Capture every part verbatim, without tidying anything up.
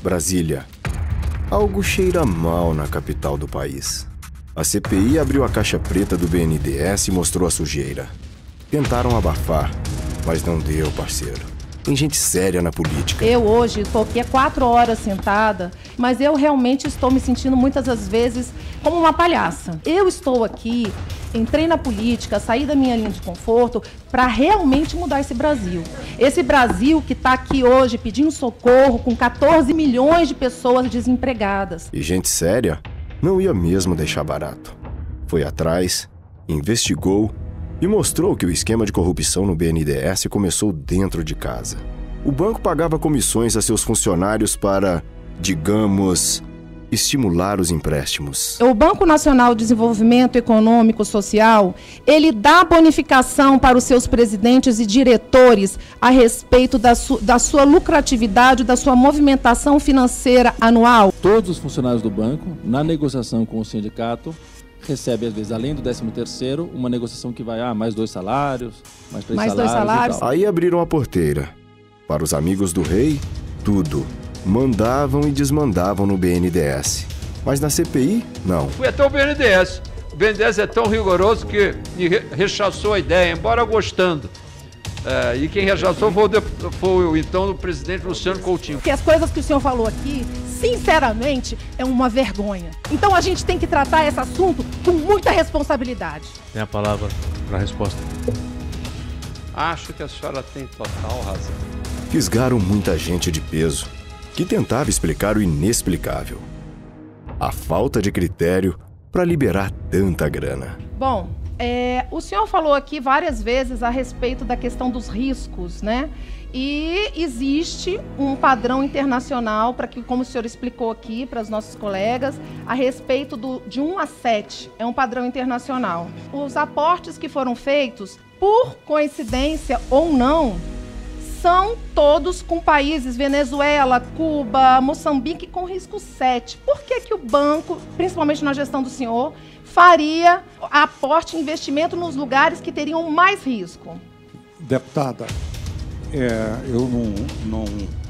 Brasília. Algo cheira mal na capital do país. A C P I abriu a caixa preta do B N D E S e mostrou a sujeira. Tentaram abafar, mas não deu, parceiro. Tem gente séria na política. Eu hoje estou aqui há quatro horas sentada, mas eu realmente estou me sentindo muitas das vezes como uma palhaça. Eu estou aqui, entrei na política, saí da minha linha de conforto para realmente mudar esse Brasil. Esse Brasil que está aqui hoje pedindo socorro com quatorze milhões de pessoas desempregadas. E gente séria não ia mesmo deixar barato. Foi atrás, investigou e mostrou que o esquema de corrupção no B N D E S começou dentro de casa. O banco pagava comissões a seus funcionários para, digamos, estimular os empréstimos. O Banco Nacional de Desenvolvimento Econômico e Social, ele dá bonificação para os seus presidentes e diretores a respeito da, su da sua lucratividade, da sua movimentação financeira anual. Todos os funcionários do banco, na negociação com o sindicato, recebe, às vezes, além do décimo terceiro, uma negociação que vai, ah, mais dois salários, mais três mais salários, dois salários. E tal. Aí abriram a porteira. Para os amigos do rei, tudo. Mandavam e desmandavam no B N D E S. Mas na C P I, não. Fui até o B N D E S. O B N D E S é tão rigoroso que me rechaçou a ideia, embora gostando. É, e quem rechaçou foi o, foi o então o presidente Luciano Coutinho. Porque as coisas que o senhor falou aqui, sinceramente, é uma vergonha. Então a gente tem que tratar esse assunto com muita responsabilidade. Tem a palavra para a resposta. Acho que a senhora tem total razão. Fisgaram muita gente de peso que tentava explicar o inexplicável. A falta de critério para liberar tanta grana. Bom, é, o senhor falou aqui várias vezes a respeito da questão dos riscos, né? E existe um padrão internacional, para que, como o senhor explicou aqui para os nossos colegas, a respeito do, de um a sete, é um padrão internacional. Os aportes que foram feitos, por coincidência ou não, são todos com países, Venezuela, Cuba, Moçambique, com risco sete. Por que que o banco, principalmente na gestão do senhor, faria aporte e investimento nos lugares que teriam mais risco? Deputada, é, eu não, não...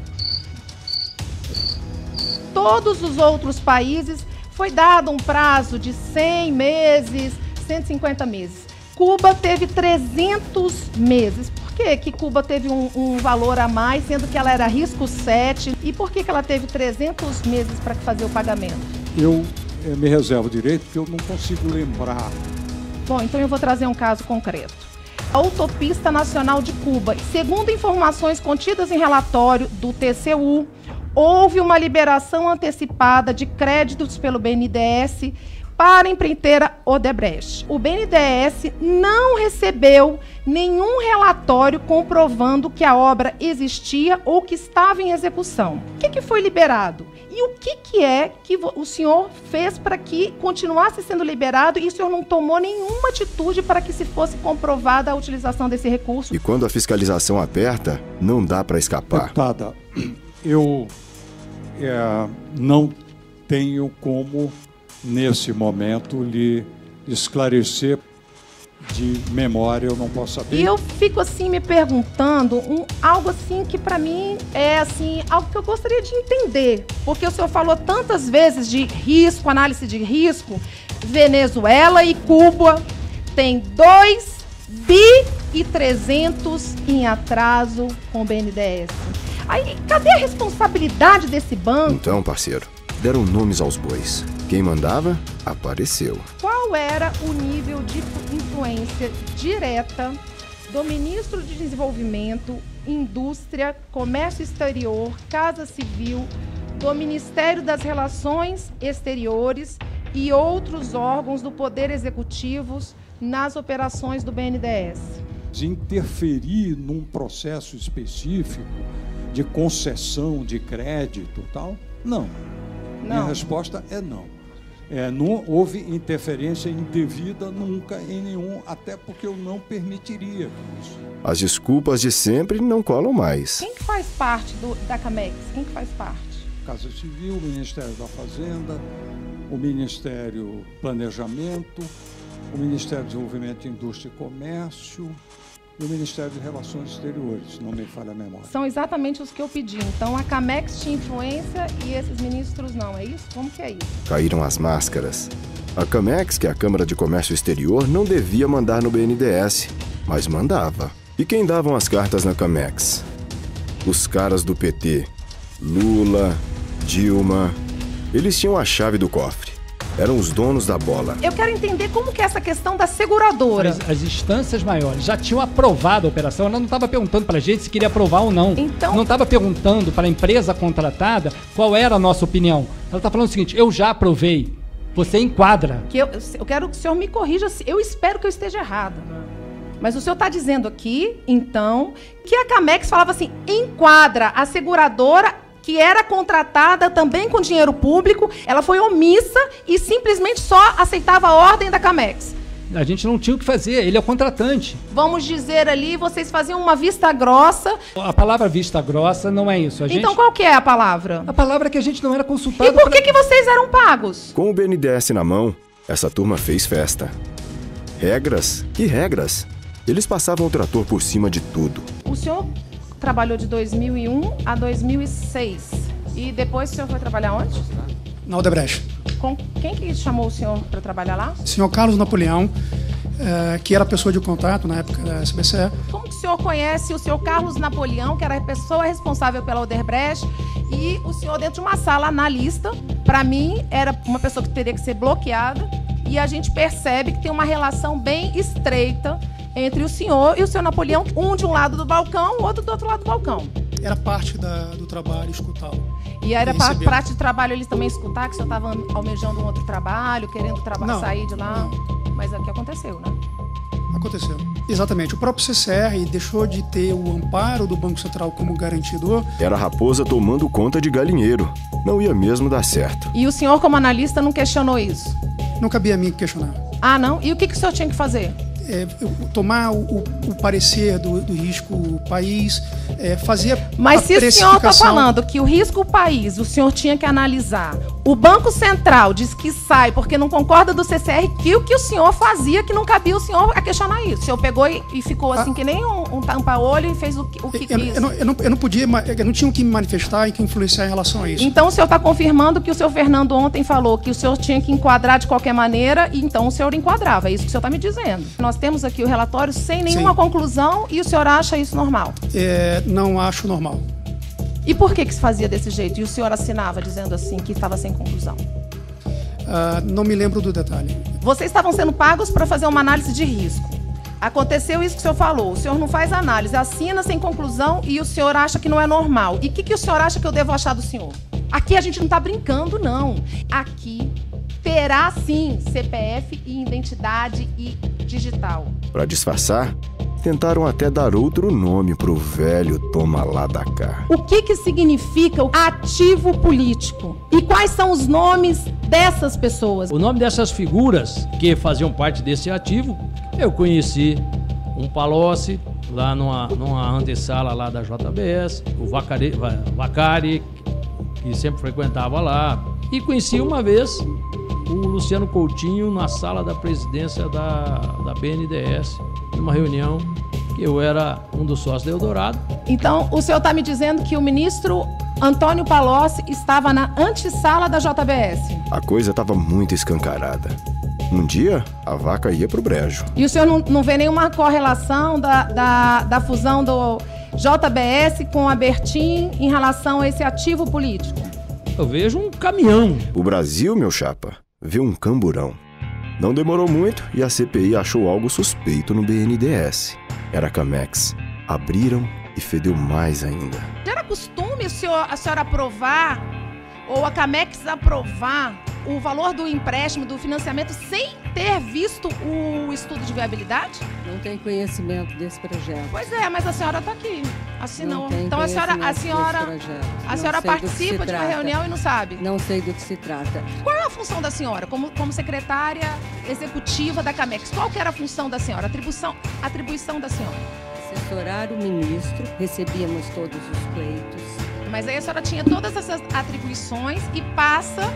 Todos os outros países foi dado um prazo de cem meses, cento e cinquenta meses. Cuba teve trezentos meses. Por que que Cuba teve um, um valor a mais, sendo que ela era risco sete? E por que que ela teve trezentos meses para fazer o pagamento? Eu é, me reservo o direito porque eu não consigo lembrar. Bom, então eu vou trazer um caso concreto. A Autopista Nacional de Cuba. Segundo informações contidas em relatório do T C U, houve uma liberação antecipada de créditos pelo B N D E S para a empreiteira Odebrecht. O B N D E S não recebeu nenhum relatório comprovando que a obra existia ou que estava em execução. O que que foi liberado? E o que que é que o senhor fez para que continuasse sendo liberado e o senhor não tomou nenhuma atitude para que se fosse comprovada a utilização desse recurso? E quando a fiscalização aperta, não dá para escapar. Deputada, eu é, não tenho como, nesse momento, lhe esclarecer de memória, eu não posso saber. E eu fico assim me perguntando, um, algo assim que para mim é assim, algo que eu gostaria de entender. Porque o senhor falou tantas vezes de risco, análise de risco. Venezuela e Cuba tem dois bi e trezentos em atraso com o B N D E S. Aí, cadê a responsabilidade desse banco? Então, parceiro, deram nomes aos bois. Quem mandava, apareceu. Qual era o nível de influência direta do ministro de Desenvolvimento, Indústria, Comércio Exterior, Casa Civil, do Ministério das Relações Exteriores e outros órgãos do Poder Executivo nas operações do B N D E S? De interferir num processo específico de concessão de crédito e tal? Não. Não. Minha resposta é não. É, não houve interferência indevida nunca em nenhum, até porque eu não permitiria isso. As desculpas de sempre não colam mais. Quem que faz parte do, da Camex? Quem que faz parte? Casa Civil, o Ministério da Fazenda, o Ministério Planejamento, o Ministério do Desenvolvimento, Indústria e Comércio, do Ministério de Relações Exteriores, não me falha a memória. São exatamente os que eu pedi. Então, a Camex tinha influência e esses ministros não, é isso? Como que é isso? Caíram as máscaras. A Camex, que é a Câmara de Comércio Exterior, não devia mandar no B N D E S, mas mandava. E quem davam as cartas na Camex? Os caras do P T. Lula, Dilma. Eles tinham a chave do cofre. Eram os donos da bola. Eu quero entender como que é essa questão da seguradora. As, as instâncias maiores já tinham aprovado a operação, ela não estava perguntando para a gente se queria aprovar ou não. Então... Não estava perguntando para a empresa contratada qual era a nossa opinião. Ela está falando o seguinte, eu já aprovei, você enquadra. Que eu, eu quero que o senhor me corrija, eu espero que eu esteja errado. Mas o senhor está dizendo aqui, então, que a Camex falava assim, enquadra a seguradora que era contratada também com dinheiro público, ela foi omissa e simplesmente só aceitava a ordem da Camex. A gente não tinha o que fazer, ele é o contratante. Vamos dizer ali, vocês faziam uma vista grossa. A palavra vista grossa não é isso. A gente... Então qual que é a palavra? A palavra é que a gente não era consultado. E por que, pra... que vocês eram pagos? Com o B N D E S na mão, essa turma fez festa. Regras? Que regras? Eles passavam o trator por cima de tudo. O senhor trabalhou de dois mil e um a dois mil e seis. E depois o senhor foi trabalhar onde? Na Odebrecht. Com quem que chamou o senhor para trabalhar lá? O senhor Carlos Napoleão, eh, que era pessoa de contato na época da S B C. Como que o senhor conhece o senhor Carlos Napoleão, que era a pessoa responsável pela Odebrecht, e o senhor dentro de uma sala analista, para mim, era uma pessoa que teria que ser bloqueada, e a gente percebe que tem uma relação bem estreita entre o senhor e o senhor Napoleão, um de um lado do balcão, o outro do outro lado do balcão. Era parte da, do trabalho escutá-lo. E era para parte de trabalho eles também escutar que o senhor estava almejando um outro trabalho, querendo traba- sair de lá? Não. Mas é o que aconteceu, né? Aconteceu. Exatamente. O próprio C C R deixou de ter o amparo do Banco Central como garantidor. Era a raposa tomando conta de galinheiro. Não ia mesmo dar certo. E o senhor, como analista, não questionou isso? Não cabia a mim questionar. Ah, não? E o que, que o senhor tinha que fazer? É, tomar o, o parecer do, do risco país, é, fazer Mas a se o senhor está falando que o risco país, o senhor tinha que analisar, o Banco Central diz que sai porque não concorda do C C R, que o que o senhor fazia que não cabia o senhor a questionar isso. O senhor pegou e, e ficou assim ah, que nem um, um tampa-olho e fez o, o que eu, quis. Eu não, eu, não, eu não podia, eu não tinha o que me manifestar e que influenciar em relação a isso. Então o senhor está confirmando que o senhor Fernando ontem falou que o senhor tinha que enquadrar de qualquer maneira e então o senhor enquadrava. É isso que o senhor está me dizendo. Nós temos aqui o relatório sem nenhuma Sim. conclusão e o senhor acha isso normal? É, não acho normal. E por que que se fazia desse jeito? E o senhor assinava dizendo assim que estava sem conclusão? Uh, não me lembro do detalhe. Vocês estavam sendo pagos para fazer uma análise de risco. Aconteceu isso que o senhor falou. O senhor não faz análise, assina sem conclusão e o senhor acha que não é normal. E o que, que o senhor acha que eu devo achar do senhor? Aqui a gente não está brincando, não. Aqui terá, sim, C P F e identidade e digital. Para disfarçar, tentaram até dar outro nome pro velho toma lá da cá. O que que significa o ativo político? E quais são os nomes dessas pessoas? O nome dessas figuras que faziam parte desse ativo, eu conheci um Palocci, lá numa, numa antessala lá da J B S, o Vacari, Vacari, que sempre frequentava lá, e conheci uma vez o Luciano Coutinho na sala da presidência da, da B N D E S, numa reunião que eu era um dos sócios da Eldorado. Então, o senhor está me dizendo que o ministro Antônio Palocci estava na antessala da J B S? A coisa estava muito escancarada. Um dia, a vaca ia pro brejo. E o senhor não, não vê nenhuma correlação da, da, da fusão do J B S com a Bertin em relação a esse ativo político? Eu vejo um caminhão. O Brasil, meu chapa, vê um camburão. Não demorou muito e a C P I achou algo suspeito no B N D E S. Era a Camex. Abriram e fedeu mais ainda. Já era costume o senhor, a senhora aprovar, ou a Camex aprovar, o valor do empréstimo, do financiamento, sem ter visto o estudo de viabilidade? Não tem conhecimento desse projeto. Pois é, mas a senhora está aqui, assinou. Então a senhora, a senhora, a senhora participa de uma reunião e não sabe? Não sei do que se trata. Qual é a função da senhora como, como secretária executiva da Camex? Qual que era a função da senhora, a atribuição, a atribuição da senhora? Assessorar o ministro, recebíamos todos os pleitos. Mas aí a senhora tinha todas essas atribuições e passa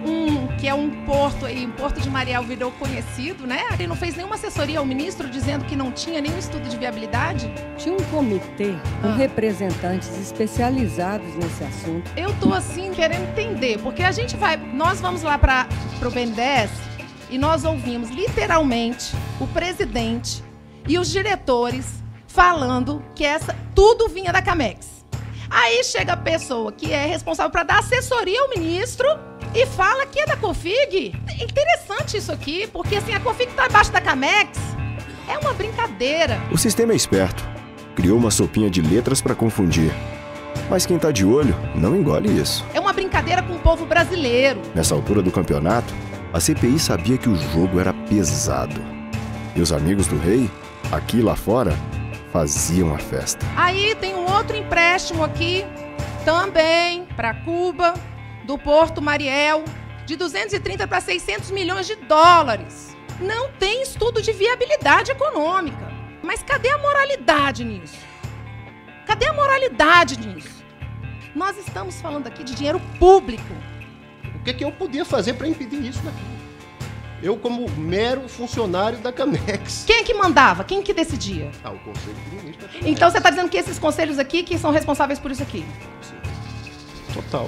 um que é um porto aí, um porto de Mariel virou conhecido, né? Ele não fez nenhuma assessoria ao ministro dizendo que não tinha nenhum estudo de viabilidade? Tinha um comitê com Ah. representantes especializados nesse assunto. Eu tô assim querendo entender, porque a gente vai, nós vamos lá para o B N D E S e nós ouvimos literalmente o presidente e os diretores falando que essa tudo vinha da Camex. Aí chega a pessoa que é responsável para dar assessoria ao ministro e fala que é da Cofig. É interessante isso aqui, porque assim, a Cofig está abaixo da Camex. É uma brincadeira. O sistema é esperto. Criou uma sopinha de letras para confundir. Mas quem tá de olho não engole isso. É uma brincadeira com o povo brasileiro. Nessa altura do campeonato, a C P I sabia que o jogo era pesado. E os amigos do rei, aqui e lá fora, faziam a festa. Aí tem um outro empréstimo aqui, também para Cuba, do Porto Mariel, de duzentos e trinta para seiscentos milhões de dólares. Não tem estudo de viabilidade econômica. Mas cadê a moralidade nisso? Cadê a moralidade nisso? Nós estamos falando aqui de dinheiro público. O que, é que eu podia fazer para impedir isso daqui? Eu, como mero funcionário da Camex. Quem que mandava? Quem que decidia? Ah, o Conselho de Ministros da Camex. Então você está dizendo que esses conselhos aqui que são responsáveis por isso aqui? Sim. Total.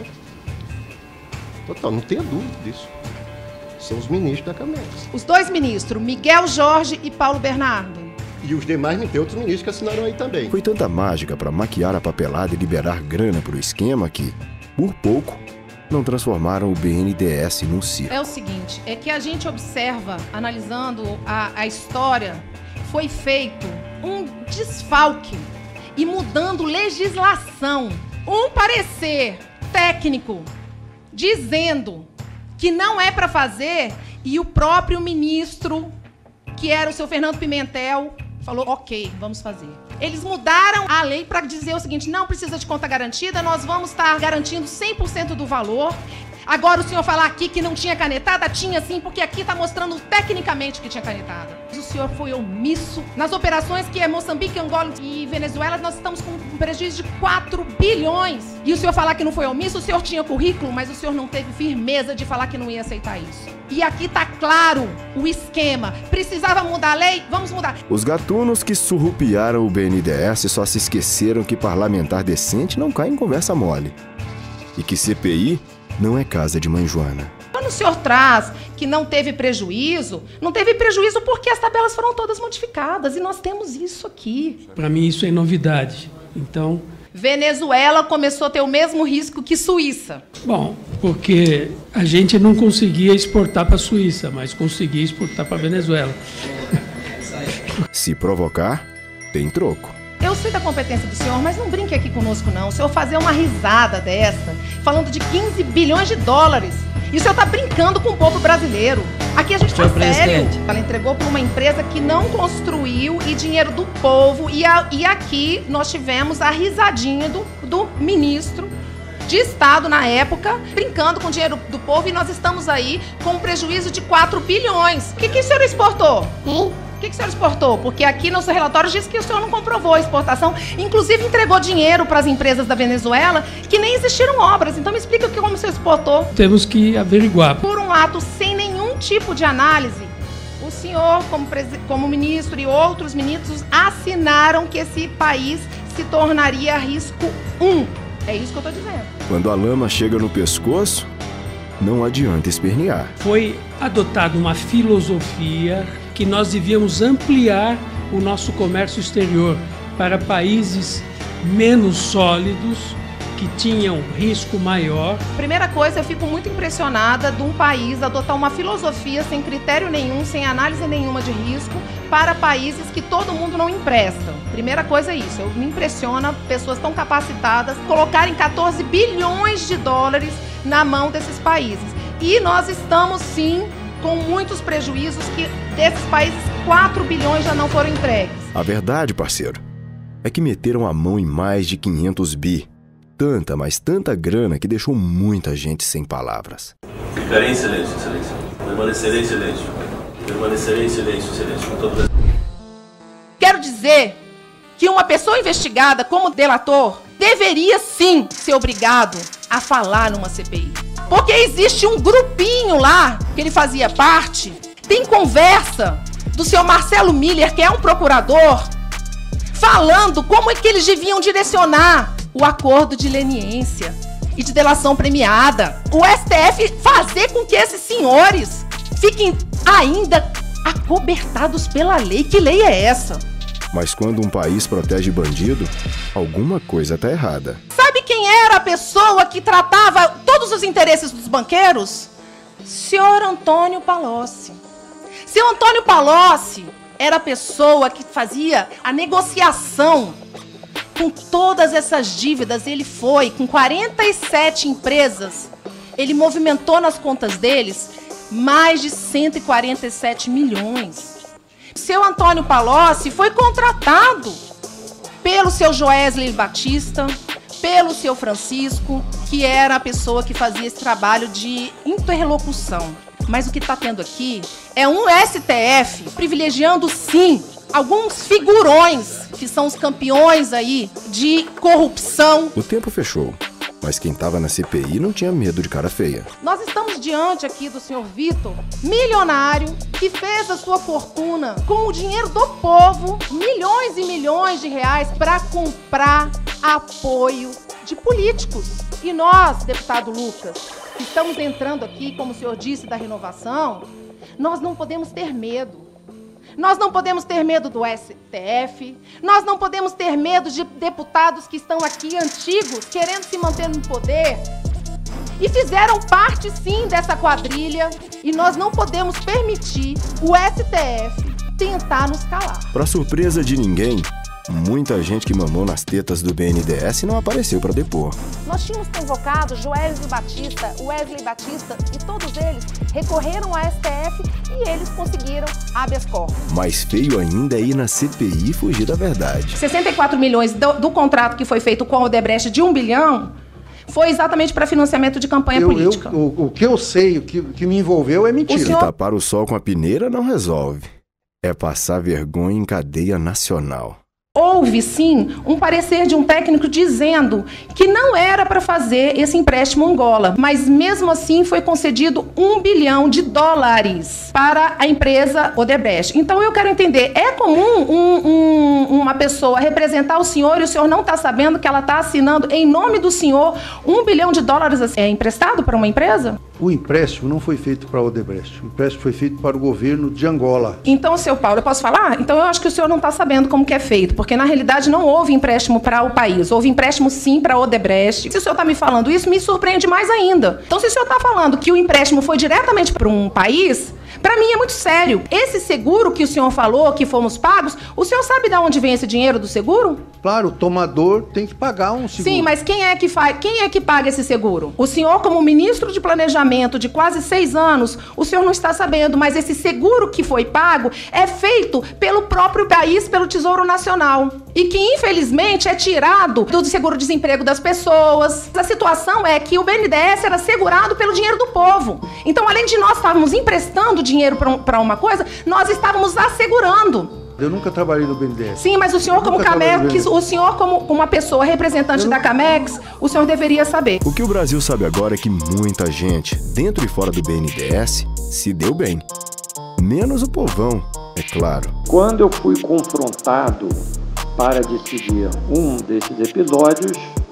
Total, não tenha dúvida disso. São os ministros da Camex. Os dois ministros, Miguel Jorge e Paulo Bernardo. E os demais, tem outros ministros que assinaram aí também. Foi tanta mágica para maquiar a papelada e liberar grana para o esquema que, por pouco, não transformaram o B N D E S num circo. É o seguinte, é que a gente observa, analisando a, a história, foi feito um desfalque e mudando legislação. Um parecer técnico dizendo que não é para fazer e o próprio ministro, que era o seu Fernando Pimentel, falou, ok, vamos fazer. Eles mudaram a lei para dizer o seguinte, não precisa de conta garantida, nós vamos estar garantindo cem por cento do valor. Agora o senhor falar aqui que não tinha canetada, tinha sim, porque aqui está mostrando tecnicamente que tinha canetada. O senhor foi omisso. Nas operações que é Moçambique, Angola e Venezuela, nós estamos com um prejuízo de quatro bilhões. E o senhor falar que não foi omisso, o senhor tinha currículo, mas o senhor não teve firmeza de falar que não ia aceitar isso. E aqui está claro o esquema. Precisava mudar a lei? Vamos mudar. Os gatunos que surrupiaram o B N D E S só se esqueceram que parlamentar decente não cai em conversa mole. E que C P I não é casa de mãe Joana. Quando o senhor traz que não teve prejuízo, não teve prejuízo porque as tabelas foram todas modificadas e nós temos isso aqui. Para mim isso é novidade. Então, Venezuela começou a ter o mesmo risco que Suíça. Bom, porque a gente não conseguia exportar para a Suíça, mas conseguia exportar para a Venezuela. Se provocar, tem troco. Eu sei da competência do senhor, mas não brinque aqui conosco, não. O senhor fazer uma risada dessa, falando de quinze bilhões de dólares. E o senhor está brincando com o povo brasileiro. Aqui a gente está sério. Ela entregou para uma empresa que não construiu e dinheiro do povo. E, a, e aqui nós tivemos a risadinha do, do ministro de Estado na época, brincando com o dinheiro do povo. E nós estamos aí com um prejuízo de quatro bilhões. O que, que o senhor exportou? Hein? O que, que o senhor exportou? Porque aqui no seu relatório diz que o senhor não comprovou a exportação, inclusive entregou dinheiro para as empresas da Venezuela que nem existiram obras. Então me explica como o senhor exportou. Temos que averiguar. Por um ato sem nenhum tipo de análise, o senhor, como, como ministro e outros ministros, assinaram que esse país se tornaria risco um. É isso que eu estou dizendo. Quando a lama chega no pescoço, não adianta espernear. Foi adotada uma filosofia que nós devíamos ampliar o nosso comércio exterior para países menos sólidos, que tinham risco maior. Primeira coisa, eu fico muito impressionada de um país adotar uma filosofia sem critério nenhum, sem análise nenhuma de risco, para países que todo mundo não empresta. Primeira coisa é isso, eu, me impressiona pessoas tão capacitadas colocarem quatorze bilhões de dólares na mão desses países. E nós estamos, sim, com muitos prejuízos que desses países quatro bilhões já não foram entregues. A verdade, parceiro, é que meteram a mão em mais de quinhentos bi. Tanta, mas tanta grana que deixou muita gente sem palavras. Ficarei em silêncio, excelência. Permanecerei em silêncio. Permanecerei em silêncio, excelência. Com todo... Quero dizer que uma pessoa investigada como delator deveria sim ser obrigado a falar numa C P I. Porque existe um grupinho lá, que ele fazia parte, tem conversa do senhor Marcelo Miller, que é um procurador, falando como é que eles deviam direcionar o acordo de leniência e de delação premiada. O S T F fazer com que esses senhores fiquem ainda acobertados pela lei. Que lei é essa? Mas quando um país protege bandido, alguma coisa tá errada. Sabe quem era a pessoa que tratava todos os interesses dos banqueiros? Senhor Antônio Palocci. Senhor Antônio Palocci era a pessoa que fazia a negociação com todas essas dívidas. Ele foi com quarenta e sete empresas, ele movimentou nas contas deles mais de cento e quarenta e sete milhões. Seu Antônio Palocci foi contratado pelo seu Joesley Batista, pelo seu Francisco, que era a pessoa que fazia esse trabalho de interlocução. Mas o que está tendo aqui é um S T F privilegiando, sim, alguns figurões que são os campeões aí de corrupção. O tempo fechou, mas quem estava na C P I não tinha medo de cara feia. Nós estamos diante aqui do senhor Vitor, milionário, que fez a sua fortuna com o dinheiro do povo, milhões e milhões de reais, para comprar apoio de políticos. E nós, deputado Lucas, que estamos entrando aqui, como o senhor disse, da renovação, nós não podemos ter medo. Nós não podemos ter medo do S T F, nós não podemos ter medo de deputados que estão aqui antigos, querendo se manter no poder, e fizeram parte, sim, dessa quadrilha, e nós não podemos permitir o S T F tentar nos calar. Para surpresa de ninguém, muita gente que mamou nas tetas do B N D E S não apareceu para depor. Nós tínhamos convocado Joesley Batista, Wesley Batista, e todos eles recorreram ao S T F e eles conseguiram habeas corpus. Mais feio ainda é ir na C P I e fugir da verdade. sessenta e quatro milhões do, do contrato que foi feito com a Odebrecht de um bilhão foi exatamente para financiamento de campanha eu, política. Eu, o, o que eu sei, o que, o que me envolveu é mentira. O senhor... Tapar o sol com a peneira não resolve. É passar vergonha em cadeia nacional. Houve, sim, um parecer de um técnico dizendo que não era para fazer esse empréstimo Angola, mas mesmo assim foi concedido um bilhão de dólares para a empresa Odebrecht. Então eu quero entender, é comum um, um, uma pessoa representar o senhor e o senhor não está sabendo que ela está assinando em nome do senhor um bilhão de dólares é, emprestado para uma empresa? O empréstimo não foi feito para a Odebrecht, o empréstimo foi feito para o governo de Angola. Então, seu Paulo, eu posso falar? Então eu acho que o senhor não está sabendo como que é feito, porque na realidade não houve empréstimo para o país, houve empréstimo sim para a Odebrecht. Se o senhor está me falando isso, me surpreende mais ainda. Então, se o senhor está falando que o empréstimo foi diretamente para um país, para mim é muito sério. Esse seguro que o senhor falou, que fomos pagos, o senhor sabe de onde vem esse dinheiro do seguro? Claro, o tomador tem que pagar um seguro. Sim, mas quem é que faz, quem é que paga esse seguro? O senhor, como ministro de planejamento de quase seis anos, o senhor não está sabendo, mas esse seguro que foi pago é feito pelo próprio país, pelo Tesouro Nacional. E que, infelizmente, é tirado do seguro-desemprego das pessoas. A situação é que o B N D E S era segurado pelo dinheiro do povo. Então, além de nós estarmos emprestando dinheiro para uma coisa, nós estávamos assegurando. Eu nunca trabalhei no B N D E S. Sim, mas o senhor, como Camex, o senhor, como uma pessoa representante da Camex, o senhor deveria saber. O que o Brasil sabe agora é que muita gente, dentro e fora do B N D E S, se deu bem. Menos o povão, é claro. Quando eu fui confrontado para decidir um desses episódios,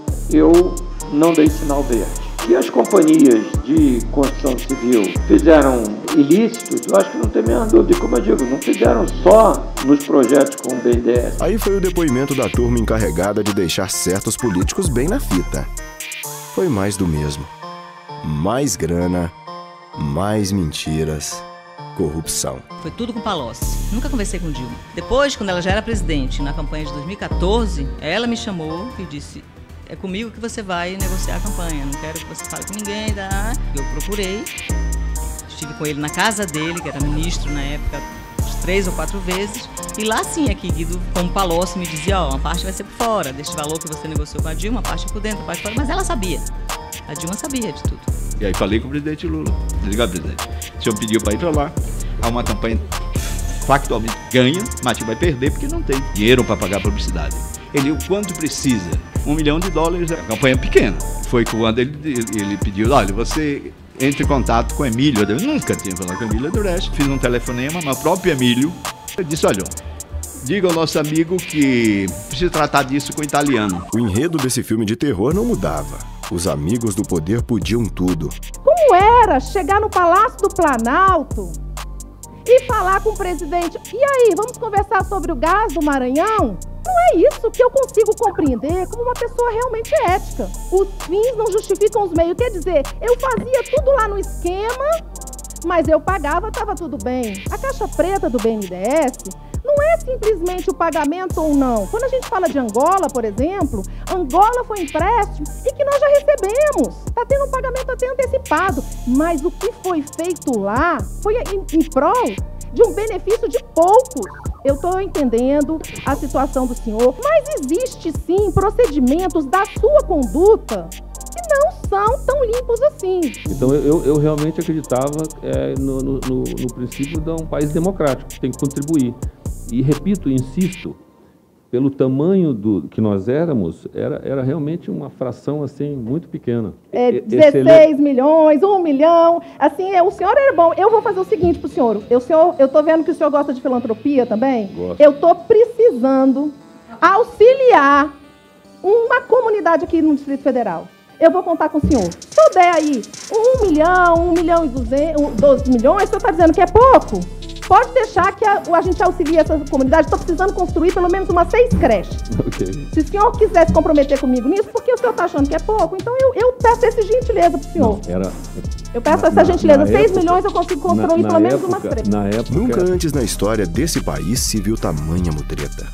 eu não dei sinal verde. E as companhias de construção civil fizeram ilícitos, eu acho que não tem a menor dúvida. Como eu digo, não fizeram só nos projetos com o B N D E S. Aí foi o depoimento da turma encarregada de deixar certos políticos bem na fita. Foi mais do mesmo. Mais grana, mais mentiras, corrupção. Foi tudo com Palocci. Nunca conversei com Dilma. Depois, quando ela já era presidente, na campanha de dois mil e quatorze, ela me chamou e disse: é comigo que você vai negociar a campanha, não quero que você fale com ninguém. Tá? Eu procurei, estive com ele na casa dele, que era ministro na época, três ou quatro vezes, e lá sim, aqui Guido, como Palocci, me dizia: ó, uma parte vai ser por fora, deste valor que você negociou com a Dilma, uma parte é por dentro, uma parte por fora, mas ela sabia, a Dilma sabia de tudo. E aí falei com o presidente Lula: desliga, presidente, o senhor pediu para ir para lá, há uma campanha factualmente ganha, mas vai perder porque não tem dinheiro para pagar a publicidade. Ele, o quanto precisa? Um milhão de dólares é uma campanha pequena. Foi quando ele, ele pediu, olha, você entre em contato com o Emílio. Eu nunca tinha falado com o Emílio Odebrecht. Fiz um telefonema, mas o próprio Emílio disse, olha, diga ao nosso amigo que precisa tratar disso com o italiano. O enredo desse filme de terror não mudava. Os amigos do poder podiam tudo. Como era chegar no Palácio do Planalto e falar com o presidente, e aí, vamos conversar sobre o gás do Maranhão? Não é isso que eu consigo compreender como uma pessoa realmente ética. Os fins não justificam os meios. Quer dizer, eu fazia tudo lá no esquema, mas eu pagava, estava tudo bem. A caixa preta do B N D E S não é simplesmente o pagamento ou não. Quando a gente fala de Angola, por exemplo, Angola foi empréstimo e que nós já recebemos. Está tendo um pagamento até antecipado. Mas o que foi feito lá foi em, em prol de um benefício de poucos. Eu estou entendendo a situação do senhor, mas existe sim procedimentos da sua conduta que não são tão limpos assim. Então eu, eu realmente acreditava é, no, no, no, no princípio de um país democrático, que tem que contribuir. E repito, insisto, pelo tamanho do que nós éramos, era, era realmente uma fração assim muito pequena. É, dezesseis milhões, um milhão, assim, é, o senhor era bom. Eu vou fazer o seguinte para o senhor, eu estou vendo que o senhor gosta de filantropia também. Gosto. Eu estou precisando auxiliar uma comunidade aqui no Distrito Federal. Eu vou contar com o senhor. Se eu der aí um milhão, um milhão e duzentos, doze milhões, o senhor está dizendo que é pouco? Pode deixar que a, a gente auxilie essa comunidade. Estou precisando construir pelo menos umas seis creches. Okay. Se o senhor quiser se comprometer comigo nisso, porque o senhor está achando que é pouco, então eu, eu peço essa gentileza para o senhor. Não, era, eu peço na, essa gentileza. seis época, milhões eu consigo construir na, pelo na menos época, umas creches. Na época, Nunca antes na história desse país se viu tamanha mutreta.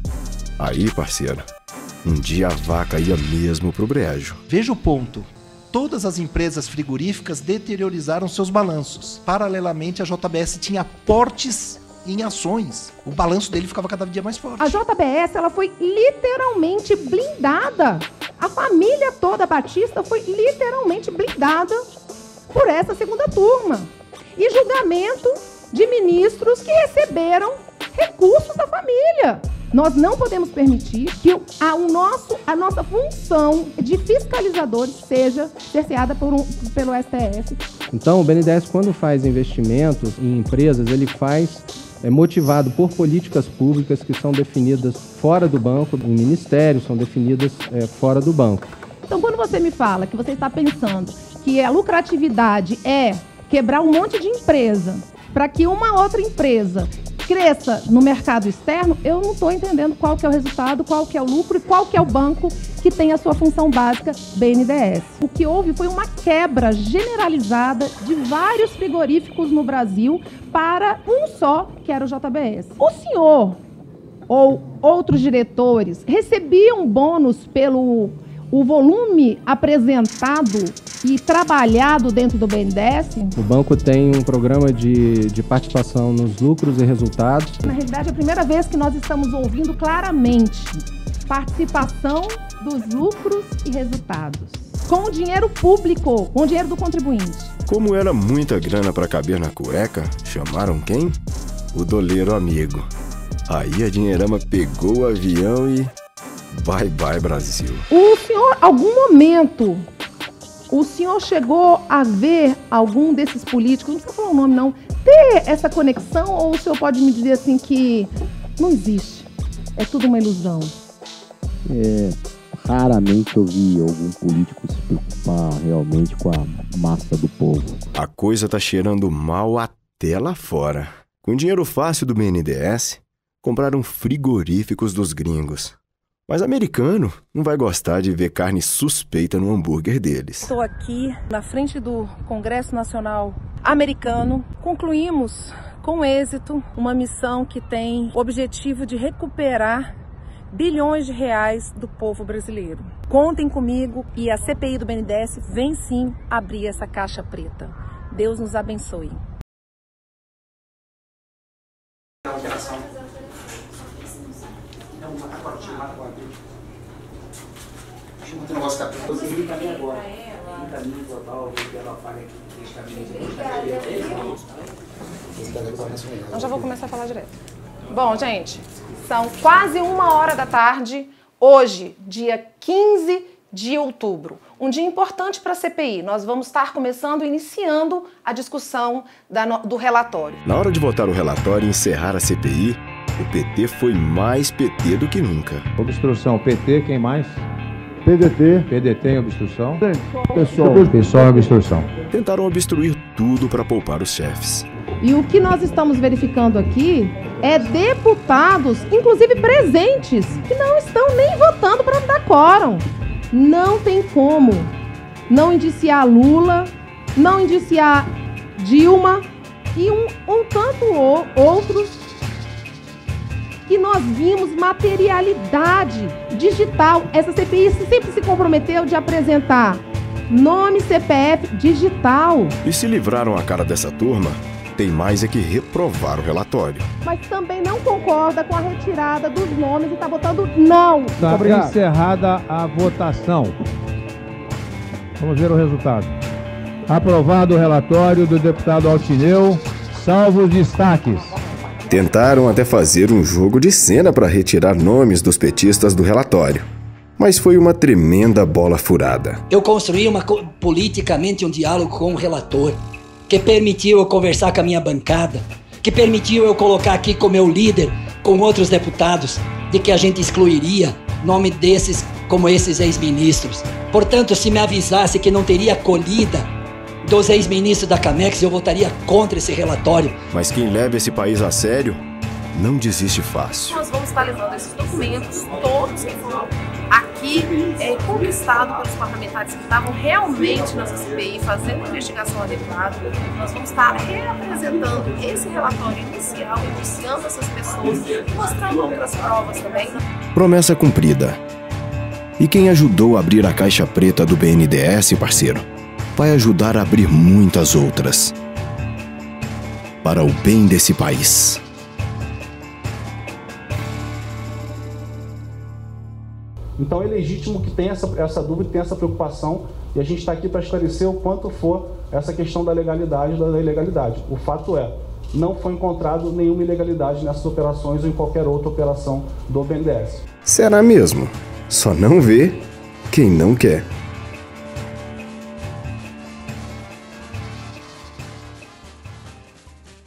Aí, parceiro, um dia a vaca ia mesmo pro brejo. Veja o ponto. Todas as empresas frigoríficas deteriorizaram seus balanços. Paralelamente, a J B S tinha aportes em ações. O balanço dele ficava cada dia mais forte. A J B S ela foi literalmente blindada. A família toda Batista foi literalmente blindada por essa segunda turma. E julgamento de ministros que receberam recursos da família. Nós não podemos permitir que a, o nosso, a nossa função de fiscalizadores seja cerceada por um, pelo S T F. Então, o B N D E S, quando faz investimentos em empresas, ele faz é, motivado por políticas públicas que são definidas fora do banco, em ministérios, são definidas é, fora do banco. Então, quando você me fala que você está pensando que a lucratividade é quebrar um monte de empresa para que uma outra empresa cresça no mercado externo, eu não estou entendendo qual que é o resultado, qual que é o lucro e qual que é o banco que tem a sua função básica, B N D E S. O que houve foi uma quebra generalizada de vários frigoríficos no Brasil para um só, que era o J B S. O senhor ou outros diretores recebiam bônus pelo o volume apresentado e trabalhado dentro do B N D E S? O banco tem um programa de, de participação nos lucros e resultados. Na realidade, é a primeira vez que nós estamos ouvindo claramente participação dos lucros e resultados. Com o dinheiro público, com o dinheiro do contribuinte. Como era muita grana para caber na cueca, chamaram quem? O doleiro amigo. Aí a Dinheirama pegou o avião e... Bye, bye, Brasil. O senhor, algum momento, o senhor chegou a ver algum desses políticos, não precisa falar o nome não, ter essa conexão, ou o senhor pode me dizer assim que não existe, é tudo uma ilusão? É, raramente eu vi algum político se preocupar realmente com a massa do povo. A coisa tá cheirando mal até lá fora. Com dinheiro fácil do B N D E S, compraram frigoríficos dos gringos. Mas americano não vai gostar de ver carne suspeita no hambúrguer deles. Estou aqui na frente do Congresso Nacional Americano. Concluímos com êxito uma missão que tem o objetivo de recuperar bilhões de reais do povo brasileiro. Contem comigo e a C P I do B N D E S vem sim abrir essa caixa preta. Deus nos abençoe. O negócio tá eu sei que agora. Um caminho total, que ela fala Eu já vou começar a falar direto. Bom, gente, são quase uma hora da tarde. Hoje, dia quinze de outubro, um dia importante para a C P I. Nós vamos estar começando, iniciando a discussão da, do relatório. Na hora de votar o relatório e encerrar a C P I, o P T foi mais P T do que nunca. Obstrução, P T, quem mais? P D T. P D T em obstrução. Pessoal. Pessoal em obstrução. Tentaram obstruir tudo para poupar os chefes. E o que nós estamos verificando aqui é deputados, inclusive presentes, que não estão nem votando para dar quórum. Não tem como não indiciar Lula, não indiciar Dilma e um, um tanto ou, outros que nós vimos materialidade digital. Essa C P I sempre se comprometeu de apresentar nome, C P F digital. E se livraram a cara dessa turma, tem mais é que reprovar o relatório. Mas também não concorda com a retirada dos nomes e está votando não. Está encerrada a votação. Vamos ver o resultado. Aprovado o relatório do deputado Altineu, salvo os destaques. Tentaram até fazer um jogo de cena para retirar nomes dos petistas do relatório. Mas foi uma tremenda bola furada. Eu construí uma, politicamente um diálogo com o relator, que permitiu eu conversar com a minha bancada, que permitiu eu colocar aqui com meu líder, com outros deputados, de que a gente excluiria nome desses como esses ex-ministros. Portanto, se me avisasse que não teria acolhida dos ex-ministros da Camex, eu votaria contra esse relatório. Mas quem leva esse país a sério não desiste fácil. Nós vamos estar levando esses documentos, todos que foram aqui é, conquistados pelos parlamentares que estavam realmente nessa C P I fazendo a investigação adequada. Nós vamos estar reapresentando esse relatório inicial, indiciando essas pessoas e mostrando outras provas também. Promessa cumprida. E quem ajudou a abrir a caixa preta do B N D E S, parceiro, vai ajudar a abrir muitas outras. Para o bem desse país. Então é legítimo que tenha essa, essa dúvida, tenha essa preocupação, e a gente está aqui para esclarecer o quanto for essa questão da legalidade e da ilegalidade. O fato é, não foi encontrado nenhuma ilegalidade nessas operações ou em qualquer outra operação do B N D E S. Será mesmo? Só não vê quem não quer.